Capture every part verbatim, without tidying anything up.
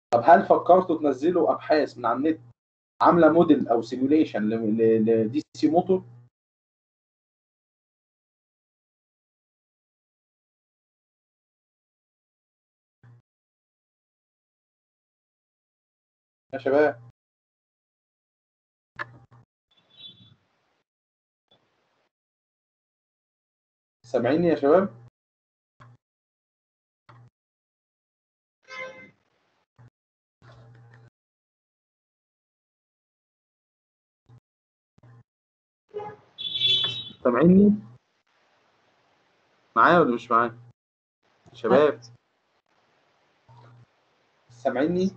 طب هل فكرتوا تنزلوا ابحاث من على النت عامله موديل او سيموليشن لدي سي موتور؟ يا شباب سامعيني يا شباب؟ سامعيني؟ معايا ولا مش معايا؟ شباب سامعيني؟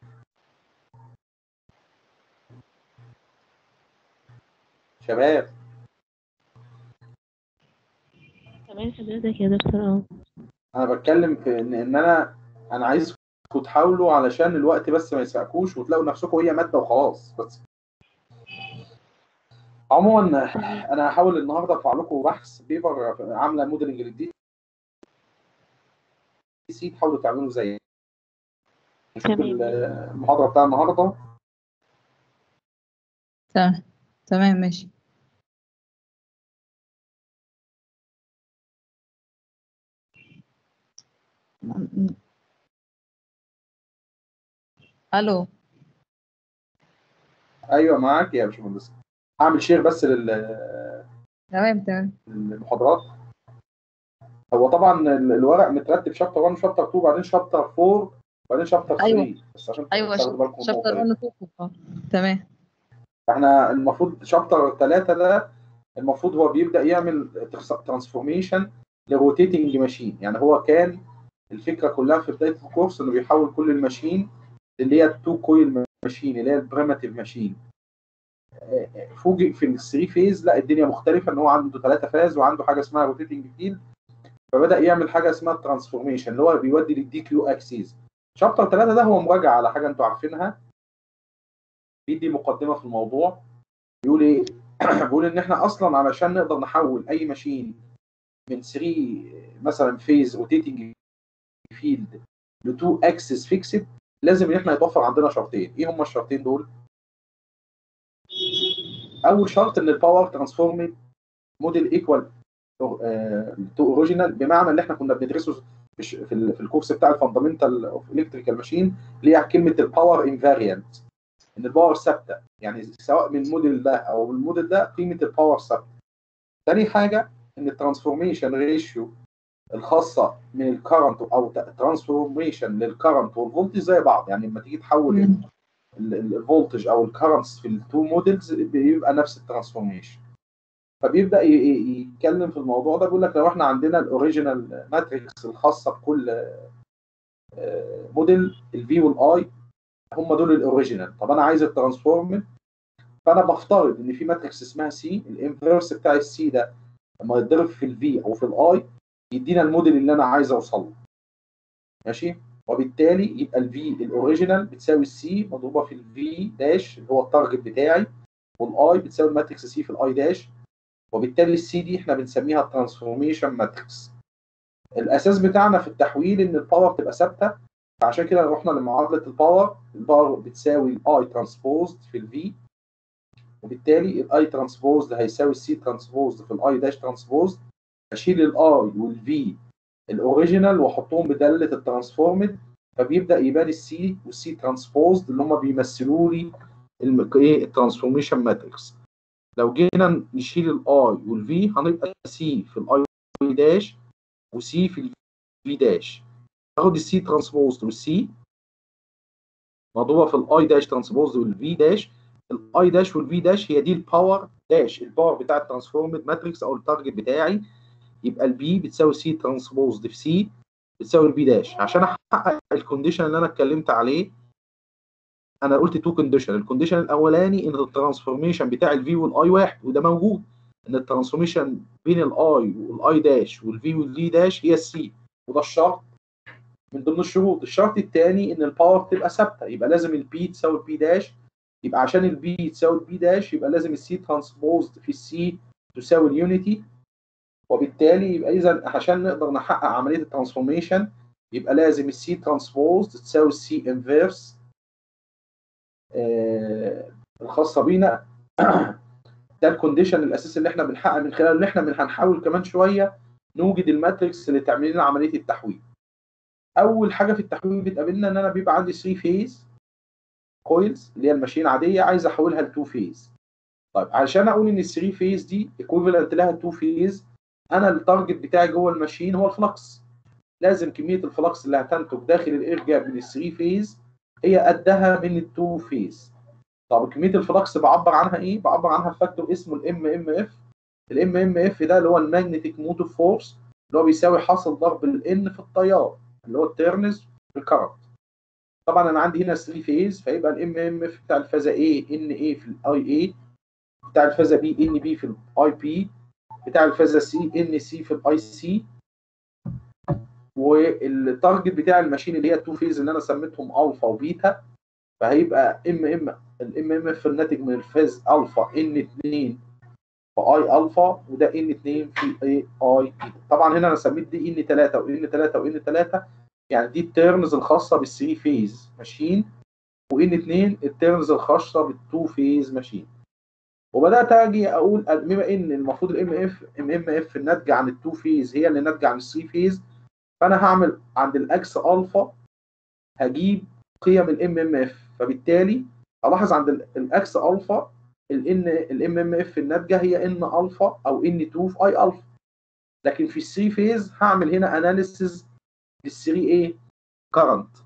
شباب تمام حضرتك يا دكتور. اه انا بتكلم في ان ان انا انا عايزكم تحاولوا علشان الوقت بس ما يسرقكوش وتلاقوا نفسكم هي ماده وخلاص. بس عموما انا هحاول النهارده ارفع لكم بحث بيبر عامله موديلنج للدي سي، تحاولوا تعملوا زي نشوف المحاضره بتاع النهارده. تمام تمام ماشي. الو ايوه معاك يا باشمهندس. هعمل شير بس لل تمام تمام المحاضرات. هو طبعا الورق مترتب شابتر واحد شابتر اتنين بعدين شابتر اربعة بعدين شابتر تلاتة. ايوه بس عشان ايوه تاخدوا بالكم من شابتر النقطه دي. واحد و اتنين. اه تمام. احنا المفروض شابتر تلاتة ده المفروض هو بيبدا يعمل ترانسفورميشن لروتيتنج ماشين. يعني هو كان الفكره كلها في بدايه الكورس انه بيحول كل الماشين اللي هي التو كويل ماشين اللي هي البريماتيف ماشين. فوجئ في الثري فيز لا الدنيا مختلفه، ان هو عنده ثلاثه فاز وعنده حاجه اسمها روتيتنج فيلد. فبدا يعمل حاجه اسمها الترانسفورميشن اللي هو بيودي للدي كيو اكسيس. شابتر ثلاثة ده هو مراجعه على حاجه انتوا عارفينها، بيدي مقدمه في الموضوع. بيقول ايه؟ بيقول ان احنا اصلا علشان نقدر نحول اي ماشين من ثري مثلا فيز روتيتنج فيلد ل تو اكسس فيكسد لازم ان احنا يتوفر عندنا شرطين. ايه هم الشرطين دول؟ اول شرط ان الباور ترانسفورمد موديل ايكوال تو اوريجينال، بمعنى اللي احنا كنا بندرسه في في الكورس بتاع الفاندامنتال اوف الكتريكال ماشين اللي هي كلمه الباور انفاريانت، ان الباور ثابته. يعني سواء من الموديل ده او من الموديل ده قيمه الباور ثابته. ثاني حاجه ان الترانسفورميشن ريشيو الخاصه من الكرنت او ترانسفورميشن للكرنت والفولتج زي بعض. يعني لما تيجي تحول الفولتج او الكرنتس في التو موديلز بيبقى نفس الترانسفورميشن. فبيبدا يتكلم في الموضوع ده. بيقول لك لو احنا عندنا الاوريجينال ماتريكس الخاصه بكل موديل الفي والاي هم دول الاوريجينال. طب انا عايز الترانسفورم، فانا بفترض ان في ماتريكس اسمها سي. الانفيرس بتاع السي ده لما يتضرب في الفي او في الاي يدينا الموديل اللي انا عايز اوصل له. ماشي. وبالتالي يبقى الفي الاوريجينال بتساوي السي مضروبه في الفي داش اللي هو التارجت بتاعي، والاي بتساوي الماتريكس سي في الاي داش. وبالتالي السي دي احنا بنسميها ترانسفورميشن ماتريكس. الاساس بتاعنا في التحويل ان الباور تبقى ثابته، فعشان كده رحنا لمعادله الباور. الباور بتساوي الاي ترانسبوزد في الفي، وبالتالي الاي ترانسبوزد هيساوي السي ترانسبوزد في الاي داش ترانسبوزد. اشيل الاي والفي الاوريجينال واحطهم بداله الترانسفورمد، فبيبدا يبان السي والسي ترانسبوزد اللي هم بيمثلوا لي ايه الترانسفورميشن ماتريكس. لو جينا نشيل الاي والفي هنبقى سي في الاي داش وسي في الفي داش. تاخد السي ترانسبوزد والسي مضروبه في الاي داش ترانسبوزد والفي داش. الاي داش والفي داش هي دي الباور داش، الباور بتاع الترانسفورمد ماتريكس او التارجت بتاعي. يبقى البي بتساوي سي ترانسبوزد في سي بتساوي البي داش. عشان احقق الكونديشن اللي انا اتكلمت عليه انا قلت تو كونديشن. الكونديشن الاولاني ان الترانسفورميشن بتاع الفي والاي واحد، وده موجود ان الترانسفورميشن بين الاي والاي داش والفي والفي داش هي السي، وده الشرط من ضمن الشروط. الشرط الثاني ان الباور تبقى ثابته، يبقى لازم البي تساوي البي داش. يبقى عشان البي تساوي البي داش يبقى لازم السي ترانسبوزد في السي تساوي اليونيتي. وبالتالي يبقى اذا عشان نقدر نحقق عمليه الترانسفورميشن يبقى لازم السي ترانسبوز تساوي السي انفيرس آه الخاصه بينا. ده الكونديشن الاساسي اللي احنا بنحقق من خلاله، اللي احنا من هنحاول كمان شويه نوجد الماتريكس اللي تعمل لنا عمليه التحويل. اول حاجه في التحويل بتقابلنا ان انا بيبقى عندي ثلاثة فيز كويلز اللي هي الماشين عاديه، عايز احولها ل اتنين فيز. طيب عشان اقول ان ال ثلاثة فيز دي ايكويفالنت لها اتنين فيز، انا التارجت بتاعي جوه الماشين هو الفلكس. لازم كميه الفلكس اللي هتنتج داخل الاير جاب من ال ثلاثة فيز هي قدها من ال اتنين فيز. طب كميه الفلكس بعبر عنها ايه؟ بعبر عنها بفاكتور اسمه الام ام اف. الام ام اف ده اللي هو الماجنتيك موتيف فورس، اللي هو بيساوي حاصل ضرب الان في التيار اللي هو التيرنز بالكرنت. طبعا انا عندي هنا ثلاثة فيز، فيبقى الام ام اف بتاع الفازه A ان اي في الاي اي، بتاع الفازه B ان بي في الاي بي، بتاع الفازه C ان سي في الاي سي. والتارجت بتاع الماشين اللي هي التو فيز اللي انا سميتهم الفا وبيتا، فهيبقى ام ام الام ام اف الناتج من الفاز الفا ان اتنين في اي الفا، وده ان اتنين في اي اي بيتا. طبعا هنا انا سميت دي ان تلاتة وان تلاتة وان تلاتة، يعني دي التيرمز الخاصه بالثري فيز ماشين، وان اتنين التيرمز الخاصه بالتو فيز ماشين. وبدات اجي اقول بما ان المفروض الام اف ام ام اف الناتجه عن التو فيز هي اللي ناتجه عن الثري فيز، فانا هعمل عند الاكس الفا هجيب قيم الام ام اف، فبالتالي الاحظ عند الاكس الفا الان الام ام اف الناتجه هي ان الفا او ان اتنين في اي الفا. لكن في الثري فيز هعمل هنا اناليسيز للثري ايه كرنت.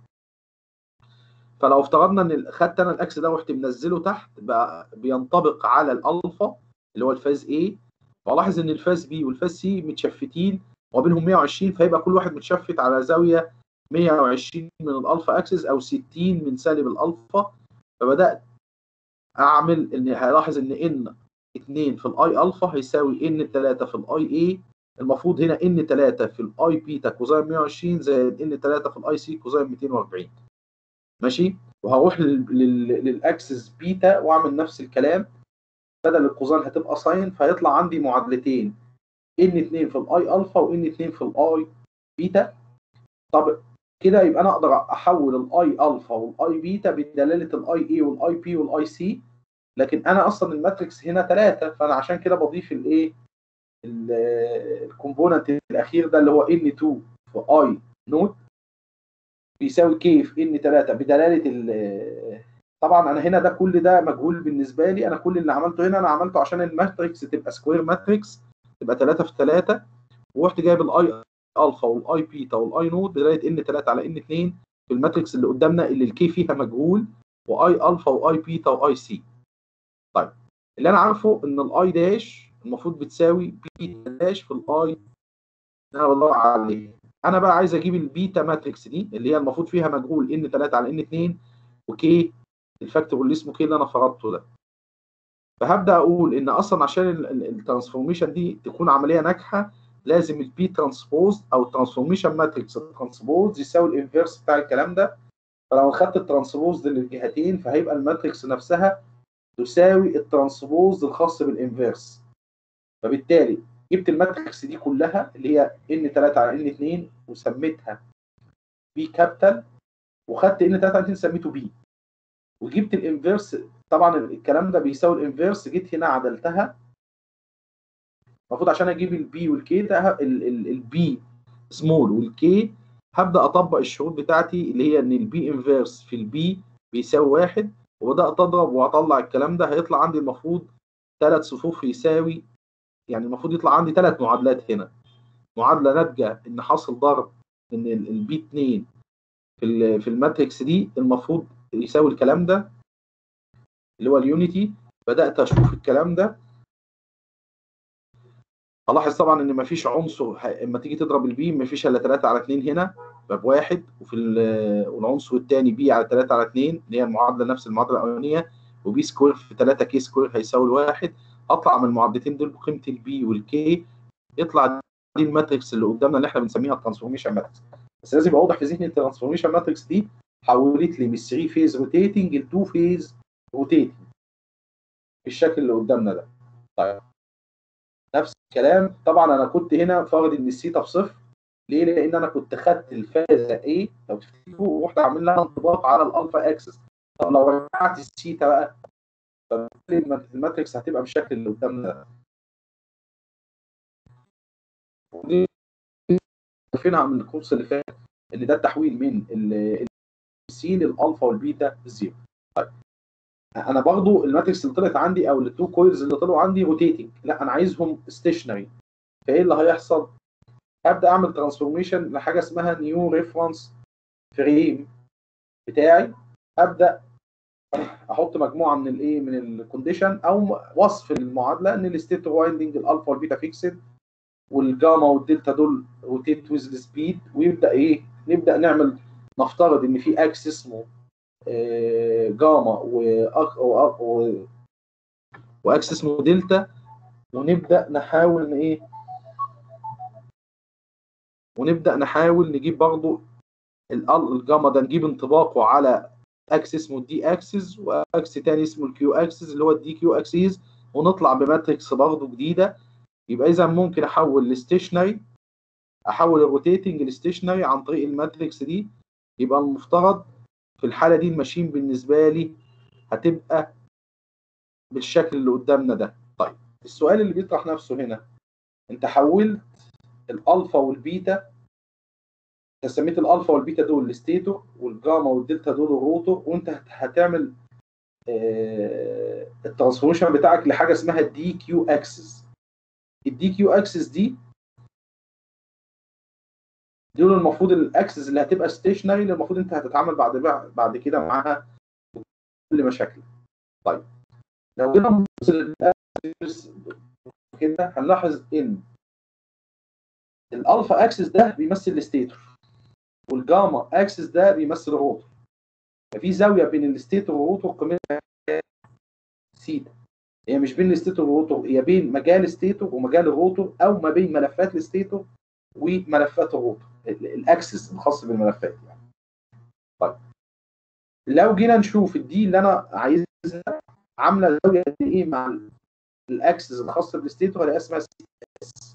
فلو افترضنا ان خدت انا الاكس ده ورحت منزله تحت بقى بينطبق على الالفا اللي هو الفاز A، فلاحظ ان الفاز B والفاز C متشفتين وبينهم مية وعشرين، فيبقى كل واحد متشفت على زاويه مية وعشرين من الالفا اكسس او ستين من سالب الالفا. فبدات اعمل ان هلاحظ ان ان اتنين في الاي الفا هيساوي ان تلاتة في الاي اي. المفروض هنا ان تلاتة في الاي بيتا كوزين مية وعشرين زائد ان تلاتة في الاي سي كوزين ميتين واربعين. ماشي. وهروح للاكسس بيتا واعمل نفس الكلام، بدل الكوزين هتبقى ساين، فهيطلع عندي معادلتين ان اتنين في الاي الفا وان اتنين في الاي بيتا. طب كده يبقى انا اقدر احول الاي الفا والاي بيتا بدلاله الاي اي والاي بي والاي سي، لكن انا اصلا الماتريكس هنا ثلاثة، فانا عشان كده بضيف الايه الكومبوننت الاخير ده اللي هو ان اتنين في اي نوت بيساوي كي في ان تلاتة بدلاله ال طبعا انا هنا ده كل ده مجهول بالنسبه لي. انا كل اللي عملته هنا انا عملته عشان الماتريكس تبقى سكوير ماتريكس تبقى تلاتة في تلاتة، ورحت جايب الاي الفا والاي بيتا والاي نوت بدلاله ان تلاتة على ان اتنين في الماتريكس اللي قدامنا اللي الكي فيها مجهول، واي الفا واي بيتا واي سي. طيب اللي انا عارفه ان الاي داش المفروض بتساوي بيتا داش في الاي اللي انا بدور عليه. انا بقى عايز اجيب البيتا ماتريكس دي اللي هي المفروض فيها مجهول ان تلاتة على ان اتنين وكي الفاكتور اللي اسمه كي اللي انا فرضته ده. فهبدا اقول ان اصلا عشان الترانسفورميشن دي تكون عمليه ناجحه لازم البي ترانسبوز او الترانسفورميشن ماتريكس ترانسبوز يساوي الانفيرس بتاع الكلام ده. فلو خدت الترانسبوز للجهتين فهيبقى الماتريكس نفسها تساوي الترانسبوز الخاص بالانفيرس. فبالتالي جبت الماتريكس دي كلها اللي هي ان تلاتة على ان اتنين وسميتها بي كابيتال، وخدت ان تلاتة على اتنين سميته بي، وجبت الانفيرس. طبعا الكلام ده بيساوي الانفيرس، جيت هنا عدلتها. المفروض عشان اجيب البي والكي ده البي سمول والكي هبدا اطبق الشروط بتاعتي اللي هي ان البي انفيرس في البي بيساوي واحد، وبدات اضرب واطلع الكلام ده هيطلع عندي المفروض ثلاث صفوف يساوي، يعني المفروض يطلع عندي ثلاث معادلات هنا. معادله ناتجه ان حاصل ضرب ان البي اتنين في في الماتريكس دي المفروض يساوي الكلام ده اللي هو اليونيتي. بدات اشوف الكلام ده هلاحظ طبعا ان مفيش عنصر اما تيجي تضرب البي مفيش الا تلاتة على اتنين هنا بواحد، وفي والعنصر الثاني بي على تلاتة على اتنين اللي هي المعادله نفس المعادله الاولانيه، وبي سكوير في تلاتة كي سكوير هيساوي الواحد. اطلع من المعادلتين دول بقيمه البي والكي يطلع دي الماتريكس اللي قدامنا اللي احنا بنسميها الترانسفورميشن ماتريكس. بس لازم يبقى واضح في ذهني الترانسفورميشن ماتريكس دي حولت لي من ثري فيز روتيتنج ل تو فيز روتيتنج بالشكل اللي قدامنا ده. طيب نفس الكلام طبعا انا كنت هنا فارض ان الثيتا بصفر، ليه؟ لان انا كنت خدت الفازه A لو تفتكروا ورحت عامل لها انطباق على الالفا اكسس. طب لو رجعت الثيتا بقى الماتريكس هتبقى بالشكل اللي قدامنا ده. ودي عارفينها من الكورس اللي فات ان ده التحويل من السي للالفا والبيتا الزيرو. طيب انا برضو الماتريكس اللي طلعت عندي او التو كويلز اللي طلعوا عندي روتيتنج، لا انا عايزهم ستيشنري. فايه اللي هيحصل؟ هبدا اعمل ترانسفورميشن لحاجه اسمها نيو ريفرنس فريم بتاعي. ابدا احط مجموعه من الايه من الكونديشن او وصف المعادله ان الستيت وايندنج الالفا والبيتا فيكسد والجاما والدلتا دول روتيت ويز السبيد، ويبدا ايه نبدا نعمل نفترض ان في اكس اسمه آه جاما و واكس اسمه دلتا، ونبدا نحاول ان ايه ونبدا نحاول نجيب برضو الجاما ده نجيب انطباقه على اكس اسمه الدي اكسس واكس تاني اسمه الكيو اكسس اللي هو الدي كيو اكسيز، ونطلع بماتريكس برضه جديده. يبقى اذا ممكن احول الستيشنري احول الروتيتنج لستيشنري عن طريق الماتريكس دي. يبقى المفترض في الحاله دي الماشين بالنسبه لي هتبقى بالشكل اللي قدامنا ده. طيب السؤال اللي بيطرح نفسه هنا، انت حولت الالفا والبيتا، انت سميت الالفا والبيتا دول الستيتور والجاما والدلتا دول الروتور، وانت هتعمل آه الترانسفورميشن بتاعك لحاجه اسمها الدي كيو اكسس. الدي كيو اكسس دي دول المفروض الاكسس اللي هتبقى ستيشنري اللي المفروض انت هتتعامل بعد بعد كده معاها بكل مشاكل. طيب لو جينا نبص للاكسس كده هنلاحظ ان الالفا اكسس ده بيمثل الستيتور والجاما اكسس ده بيمثل الروتور. ففي زاويه بين الستيتور والروتور قيمتها سيتا. هي مش بين الستيتور والروتور، هي بين مجال الستيتور ومجال الروتور، او ما بين ملفات الستيتور وملفات الروتور، الاكسس الخاص بالملفات يعني. طيب لو جينا نشوف الدي اللي انا عايزها عامله زاويه قد ايه مع الاكسس الخاص بالستيتور اللي اسمها سي اس.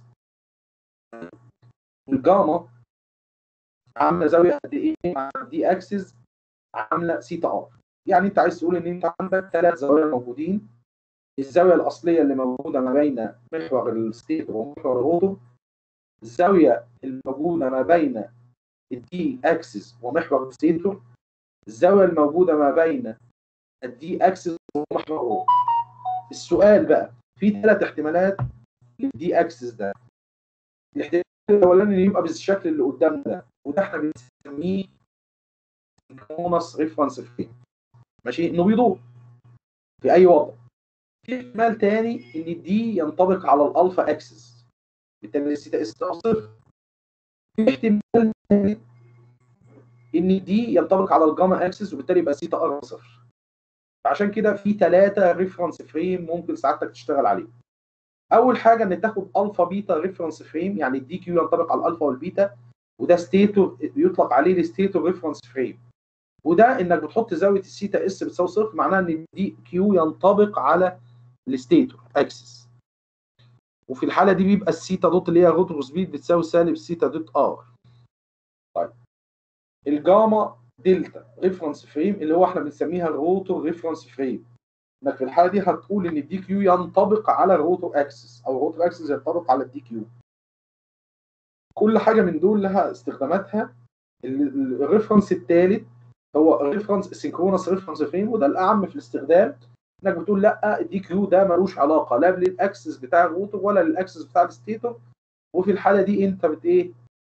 الجاما عامله زاويه قد ايه مع دي اكسس عامله سيتا ار. يعني انت عايز تقول ان انت عندك ثلاث زوايا موجودين. الزاويه الاصليه اللي موجوده ما بين محور الستيتور ومحور الروتور، الزاويه الموجوده ما بين الدي اكسس ومحور الستيتور، الزاويه الموجوده ما بين الدي اكسس ومحور الروتور. السؤال بقى في ثلاث احتمالات للدي اكسس ده. الاحتمال الاولاني يبقى بالشكل اللي قدامنا ده، وده احنا بنسميه سينكرونس ريفرنس فريم، ماشي، انه بيدور في اي وضع. في احتمال تاني ان الدي ينطبق على الالفا اكسس، بالتالي الثيتا اس صفر. في احتمال تاني ان الدي ينطبق على الجاما اكسس وبالتالي يبقى ثيتا ار صفر. فعشان كده في ثلاثه ريفرنس فريم ممكن سعادتك تشتغل عليه. اول حاجه ان تاخد الفا بيتا ريفرنس فريم، يعني الدي كيو ينطبق على الالفا والبيتا، وده ستيتور يطلق عليه الستيتور ريفرنس فريم. وده انك بتحط زاويه الثيتا اس بتساوي صفر، معناها ان الدي كيو ينطبق على الستيتور اكسس. وفي الحاله دي بيبقى الثيتا دوت اللي هي روتور سبيد بتساوي سالب ثيتا دوت ار. طيب الجاما دلتا ريفرنس فريم اللي هو احنا بنسميها الروتور ريفرنس فريم، انك في الحاله دي هتقول ان الدي كيو ينطبق على الروتور اكسس او الروتور اكسس ينطبق على الدي كيو. كل حاجه من دول لها استخداماتها. الريفرنس الثالث هو ريفرنس سينكرونس ريفرنس فريم، وده الاعم في الاستخدام، انك بتقول لا الدي كيو ده ملوش علاقه لا بالاكسس بتاع الروتور ولا للاكسس بتاع الستيتور. وفي الحاله دي انت بت ايه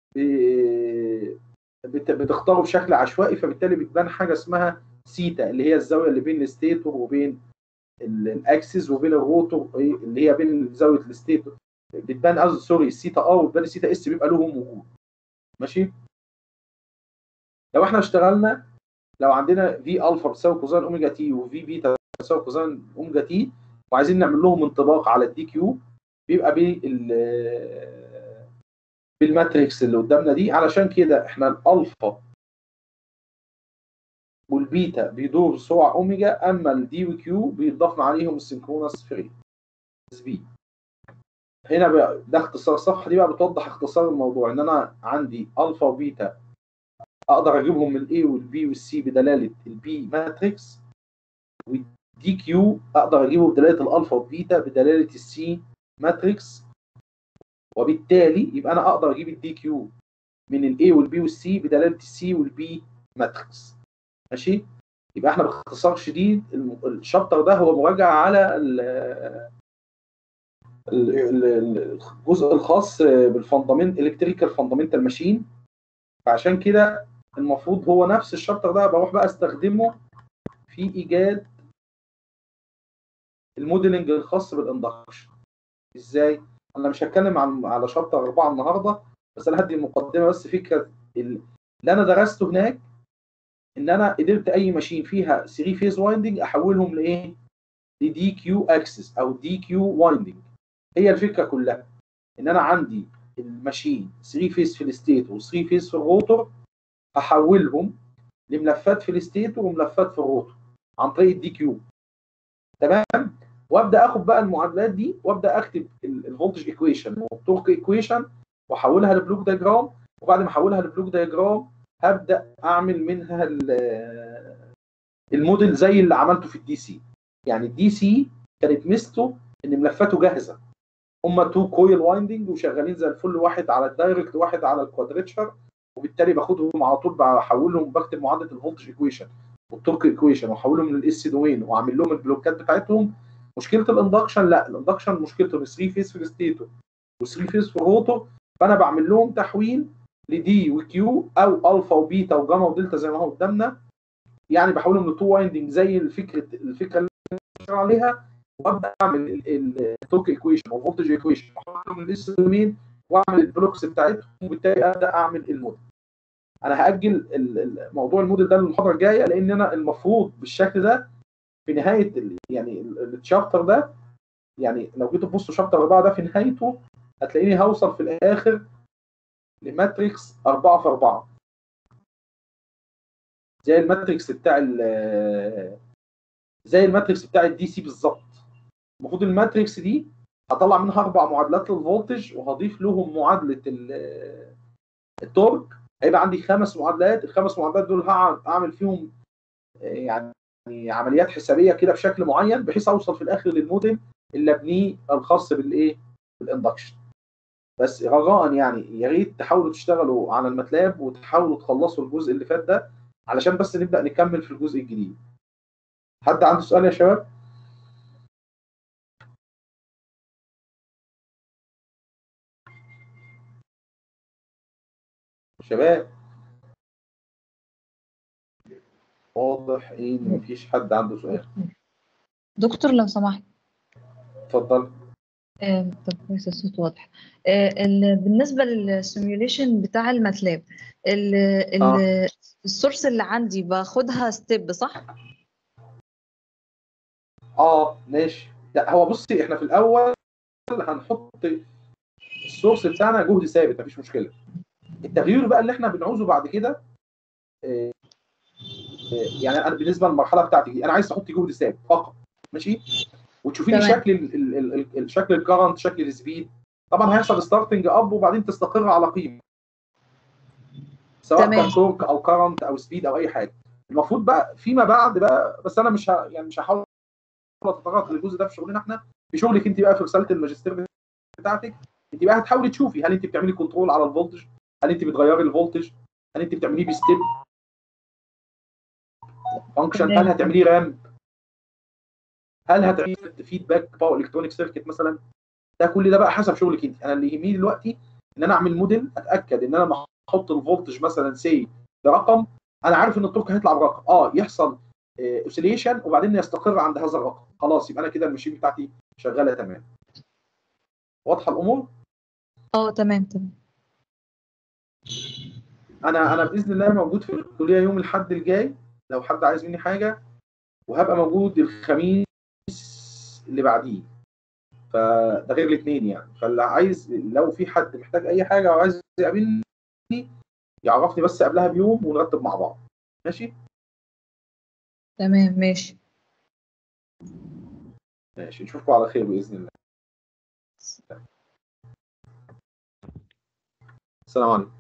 بتختاره بشكل عشوائي، فبالتالي بتبان حاجه اسمها سيتا اللي هي الزاويه اللي بين الستيتور وبين الاكسس وبين الروتور اللي هي بين زاويه الستيتور، بتبان قصدي سوري السيتا ار وبتبان السيتا اس، بيبقى لهم وجود. ماشي. لو احنا اشتغلنا لو عندنا في الفا بتساوي كوزين اوميجا تي وفي بيتا بتساوي كوزين اوميجا تي وعايزين نعمل لهم انطباق على الدي كيو، بيبقى بال بالماتريكس اللي قدامنا دي. علشان كده احنا الالفا والبيتا بيدور بسرعه اوميجا، اما الدي وكيو بيضاف عليهم السينكرونس فريم سبيد. هنا بقى ده اختصار الصفحه دي بقى بتوضح اختصار الموضوع، ان انا عندي الفا وبيتا اقدر اجيبهم من الاي والبي والسي بدلاله البي ماتريكس، والدي كيو اقدر اجيبه بدلاله الالفا والبيتا بدلاله السي ماتريكس، وبالتالي يبقى انا اقدر اجيب الدي كيو من الاي والبي والسي بدلاله السي والبي ماتريكس. ماشي؟ يبقى احنا باختصار شديد الشابتر ده هو مراجعه على الجزء الخاص بالفندامنت الكتريكال فاندامنتال ماشين. فعشان كده المفروض هو نفس الشابتر ده بروح بقى استخدمه في ايجاد الموديلنج الخاص بالاندكشن. ازاي؟ انا مش هتكلم عن على شابتر أربعة النهارده، بس انا هدي المقدمه بس. فكره اللي انا درسته هناك ان انا قدرت اي ماشين فيها ثلاثة فيز وايندنج احولهم لايه؟ لدي كيو اكسس او دي كيو وايندنج. هي الفكره كلها ان انا عندي الماشين ثلاثة فيز في الستيت و3 فيز في الروتور، هحولهم لملفات في الستيت وملفات في الروتور عن طريق الدي كيو. تمام؟ وابدا اخد بقى المعادلات دي وابدا اكتب الفولتج ايكويشن والتورك ايكويشن واحولها لبلوك دايجرام، وبعد ما احولها لبلوك دايجرام هبدا اعمل منها الموديل زي اللي عملته في الدي سي. يعني الدي سي كانت ميزته ان ملفاته جاهزه، هما تو كويل وايندنج وشغالين زي الفل، واحد على الدايركت واحد على الكوادريتشر، وبالتالي باخدهم على طول بحولهم بكتب معادله الفولتج ايكويشن والتورك ايكويشن واحولهم للاس دومين واعمل لهم البلوكات بتاعتهم. مشكله الاندكشن لا، الاندكشن مشكلته ثلاثة فيز في الستيتور و3 فيز في الروتور، فانا بعمل لهم تحويل لدي وكيو او الفا وبيتا وجاما ودلتا زي ما هو قدامنا، يعني بحولهم لتو وايندنج زي الفكره الفكره اللي بنشتغل عليها، وابدا اعمل التورك ايكويشن والفولتج ايكويشن واحولهم للاس دومين واعمل البلوكس بتاعتهم، وبالتالي ابدا اعمل الموديل. انا هاجل موضوع الموديل ده للمحاضره الجايه، لان انا المفروض بالشكل ده في نهايه يعني الشابتر ده، يعني لو جيتوا تبصوا شابتر أربعة ده في نهايته هتلاقيني هوصل في الاخر لماتريكس أربعة في أربعة زي الماتريكس بتاع زي الماتريكس بتاع الدي سي بالظبط. المفروض الماتريكس دي هطلع منها اربع معادلات للفولتج وهضيف لهم معادله التورك، هيبقى عندي خمس معادلات. الخمس معادلات دول هعمل فيهم يعني عمليات حسابيه كده بشكل معين بحيث اوصل في الاخر للموديل اللي ابنيه الخاص بالايه؟ بالاندكشن. بس رجاء يعني يا ريت تحاولوا تشتغلوا على الماتلاب وتحاولوا تخلصوا الجزء اللي فات ده علشان بس نبدا نكمل في الجزء الجديد. حد عنده سؤال يا شباب؟ شباب واضح ايه ان مفيش حد عنده سؤال. دكتور لو سمحت. اتفضل. آه، طب كويس الصوت واضح. آه، ال- بالنسبة للسيميوليشن بتاع الماتلاب، ال- ال- اه السورس اللي عندي باخدها ستيب صح؟ اه ماشي. لا هو بصي احنا في الاول هنحط السورس بتاعنا جهد ثابت مفيش مشكله. التغيير بقى اللي احنا بنعوزه بعد كده آه، يعني انا بالنسبه للمرحله بتاعتي دي انا عايز احط جهد ثابت فقط. ماشي؟ وتشوفي لي تمام شكل ال ال ال ال شكل الكرنت شكل السبيد. طبعا هيحصل ستارتنج اب وبعدين تستقر على قيمه سواء تمام كان تورك او كرنت او سبيد او اي حاجه. المفروض بقى فيما بعد بقى، بس انا مش ه... يعني مش هحاول اتطرق للجزء ده في شغلنا احنا. في شغلك انت بقى في رساله الماجستير بتاعتك انت بقى هتحاولي تشوفي هل انت بتعملي كنترول على الفولتج، هل انت بتغيري الفولتج، هل انت بتعمليه بستيب فانكشن، هل تمام هتعمليه رام، هل هتعمليه فيدباك باور الكترونيك سيركت مثلا. ده كل ده بقى حسب شغلك انت. انا اللي يهمني دلوقتي ان انا اعمل موديل اتاكد ان انا لما احط الفولتج مثلا سي برقم انا عارف ان التورك هيطلع برقم، اه يحصل اوسيليشن وبعدين يستقر عند هذا الرقم، خلاص يبقى انا كده الماشين بتاعتي شغاله تمام. واضحه الامور؟ اه تمام تمام. انا انا باذن الله موجود في الكليه يوم الاحد الجاي لو حد عايز مني حاجه، وهبقى موجود الخميس اللي بعديه، فده غير الاثنين يعني. فاللي عايز لو في حد محتاج اي حاجه او عايز يقابلني يعرفني بس قبلها بيوم ونرتب مع بعض. ماشي؟ تمام ماشي. ماشي نشوفكم على خير باذن الله. السلام عليكم.